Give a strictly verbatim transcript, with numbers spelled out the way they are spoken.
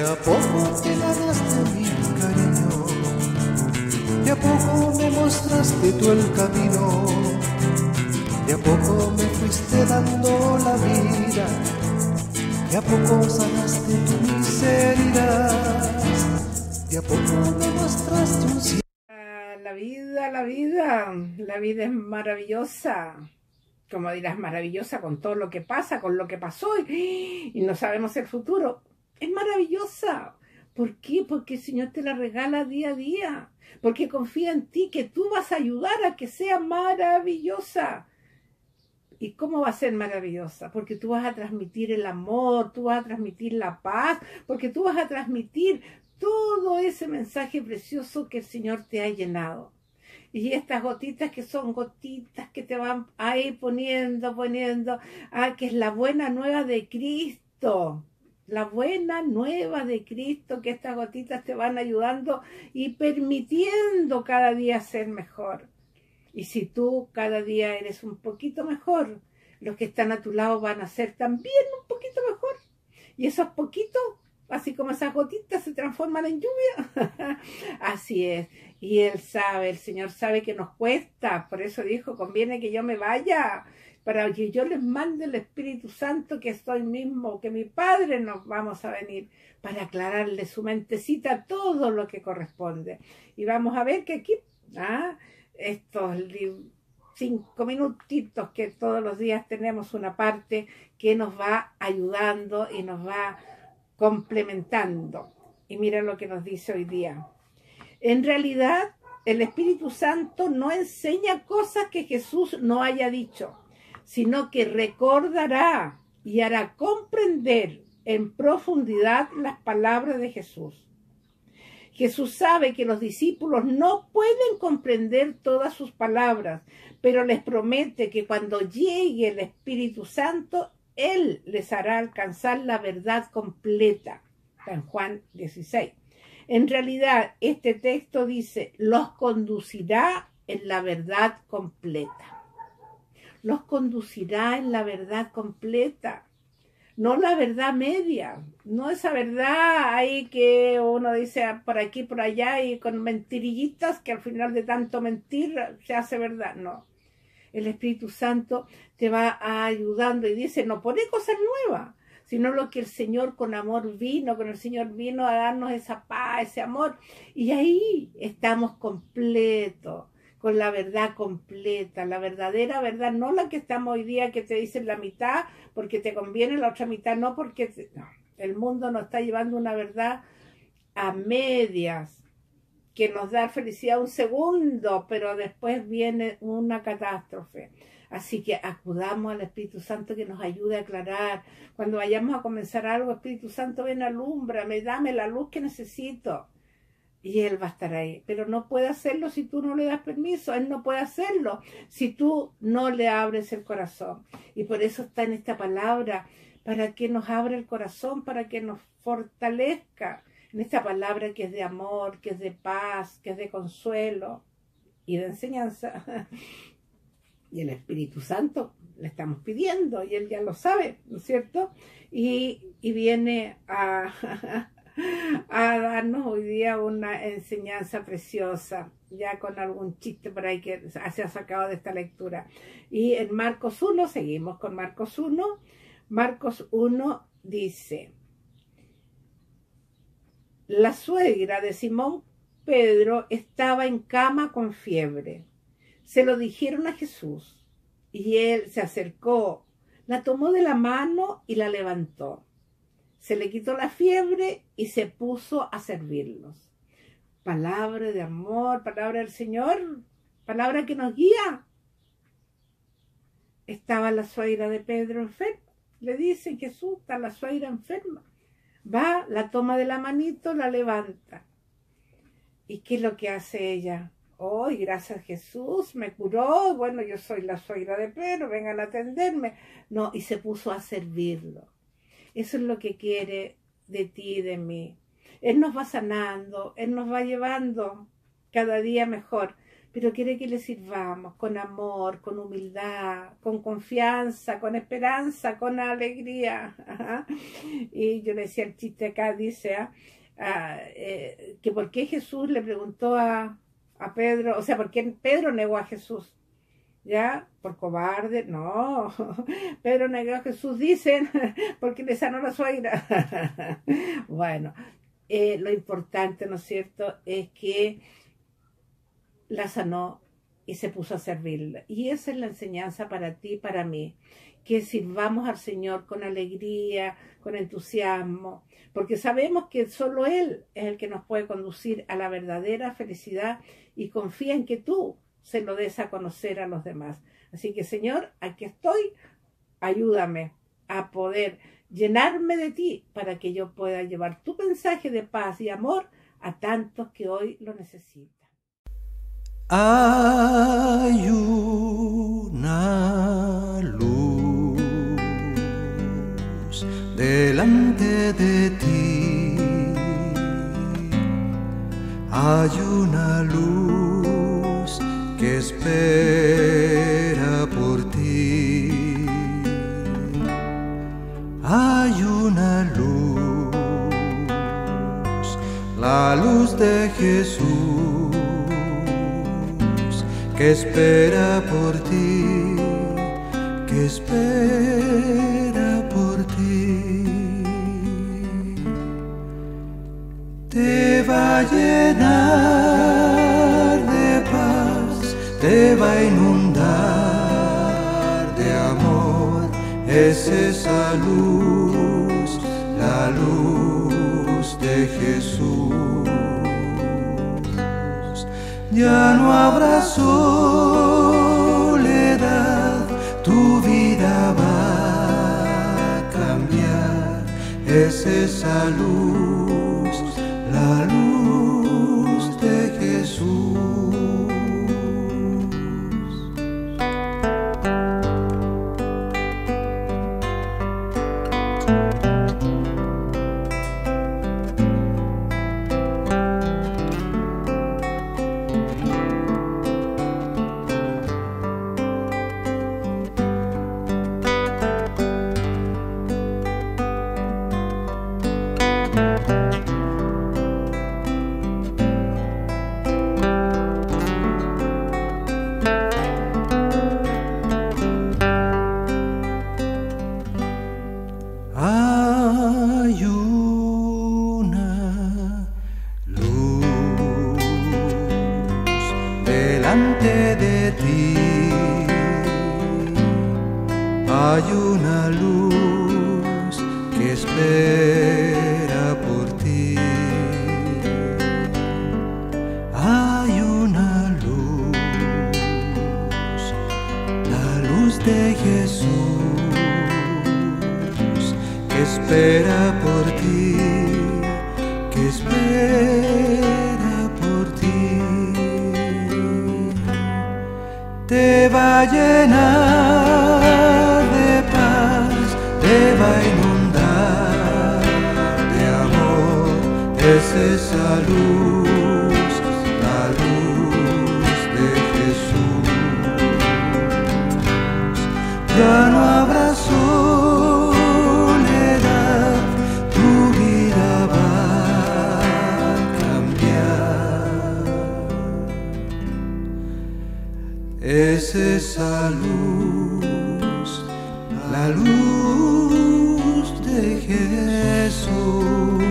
a poco te ganaste mi cariño, de a poco me mostraste tú el camino, de a poco me fuiste dando la vida, de a poco sanaste tu miseria, de a poco me mostraste un cielo. La vida, la vida, la vida es maravillosa. Como dirás, maravillosa con todo lo que pasa, con lo que pasó y, y no sabemos el futuro. Es maravillosa. ¿Por qué? Porque el Señor te la regala día a día. Porque confía en ti, que tú vas a ayudar a que sea maravillosa. ¿Y cómo va a ser maravillosa? Porque tú vas a transmitir el amor, tú vas a transmitir la paz, porque tú vas a transmitir todo ese mensaje precioso que el Señor te ha llenado. Y estas gotitas que son gotitas que te van a ir poniendo, poniendo, ah, que es la buena nueva de Cristo. La buena nueva de Cristo, que estas gotitas te van ayudando y permitiendo cada día ser mejor. Y si tú cada día eres un poquito mejor, los que están a tu lado van a ser también un poquito mejor. Y esos poquitos, así como esas gotitas, se transforman en lluvia. Así es. Y Él sabe, el Señor sabe que nos cuesta. Por eso dijo, conviene que yo me vaya, para que yo les mande el Espíritu Santo, que estoy mismo, que mi Padre nos vamos a venir, para aclararle su mentecita todo lo que corresponde. Y vamos a ver que aquí, ah, estos cinco minutitos que todos los días tenemos una parte que nos va ayudando y nos va complementando. Y mira lo que nos dice hoy día. En realidad, el Espíritu Santo no enseña cosas que Jesús no haya dicho, sino que recordará y hará comprender en profundidad las palabras de Jesús. Jesús sabe que los discípulos no pueden comprender todas sus palabras, pero les promete que cuando llegue el Espíritu Santo, Él les hará alcanzar la verdad completa. San Juan dieciséis. En realidad, este texto dice, los conducirá en la verdad completa. Los conducirá en la verdad completa. No la verdad media, no esa verdad ahí que uno dice por aquí, por allá y con mentirillitas que al final de tanto mentir se hace verdad. No, el Espíritu Santo te va ayudando y dice, no pone cosas nuevas, sino lo que el Señor con amor vino, con el Señor vino a darnos esa paz, ese amor. Y ahí estamos completos, con la verdad completa, la verdadera verdad, no la que estamos hoy día que te dicen la mitad porque te conviene, la otra mitad no porque... Te... No, el mundo nos está llevando una verdad a medias, que nos da felicidad un segundo, pero después viene una catástrofe. Así que acudamos al Espíritu Santo que nos ayude a aclarar. Cuando vayamos a comenzar algo, Espíritu Santo, ven, alúmbrame, dame la luz que necesito. Y Él va a estar ahí. Pero no puede hacerlo si tú no le das permiso. Él no puede hacerlo si tú no le abres el corazón. Y por eso está en esta palabra, para que nos abra el corazón, para que nos fortalezca. En esta palabra que es de amor, que es de paz, que es de consuelo y de enseñanza. Y el Espíritu Santo le estamos pidiendo y Él ya lo sabe, ¿no es cierto? Y, y viene a, a darnos hoy día una enseñanza preciosa, ya con algún chiste por ahí que se ha sacado de esta lectura. Y en Marcos uno, seguimos con Marcos uno, Marcos uno dice, la suegra de Simón Pedro estaba en cama con fiebre. Se lo dijeron a Jesús y Él se acercó, la tomó de la mano y la levantó. Se le quitó la fiebre y se puso a servirlos. Palabra de amor, palabra del Señor, palabra que nos guía. Estaba la suegra de Pedro enferma. Le dice Jesús, está la suegra enferma. Va, la toma de la manito, la levanta. ¿Y qué es lo que hace ella? Oh, y gracias a Jesús, me curó. Bueno, yo soy la suegra de Pedro, vengan a atenderme. No, y se puso a servirlo. Eso es lo que quiere de ti y de mí. Él nos va sanando, Él nos va llevando cada día mejor. pero quiere que le sirvamos con amor, con humildad, con confianza, con esperanza, con alegría. Ajá. Y yo le decía el chiste acá, dice, ah, ah, eh, que por qué Jesús le preguntó a, a Pedro, o sea, por qué Pedro negó a Jesús. ¿Ya? ¿Por cobarde? No. Pedro negó a Jesús, dicen, porque le sanó la suegra. Bueno, eh, lo importante, ¿no es cierto?, es que la sanó y se puso a servirla. Y esa es la enseñanza para ti y para mí, que sirvamos al Señor con alegría, con entusiasmo, porque sabemos que solo Él es el que nos puede conducir a la verdadera felicidad, y confía en que tú se lo des a conocer a los demás. Así que, Señor, aquí estoy, ayúdame a poder llenarme de ti para que yo pueda llevar tu mensaje de paz y amor a tantos que hoy lo necesitan. Hay una luz delante de ti, hay una luz que espera por ti, hay una luz, la luz de Jesús, que espera por ti, que espera por ti. Te va a llenar de paz, te va a inundar de amor. Es esa luz, la luz de Jesús. Ya no habrá soledad, tu vida va a cambiar. Es esa luz, la luz de Jesús. Hay una luz delante de ti, hay una luz que espera por ti, hay una luz, la luz de Jesús, que espera por ti, que espera por ti. Te va a llenar de paz, te va a inundar de amor. Es esa luz, la luz de Jesús. Ya no habrá soledad, tu vida va a cambiar. Es esa luz, la luz de Jesús.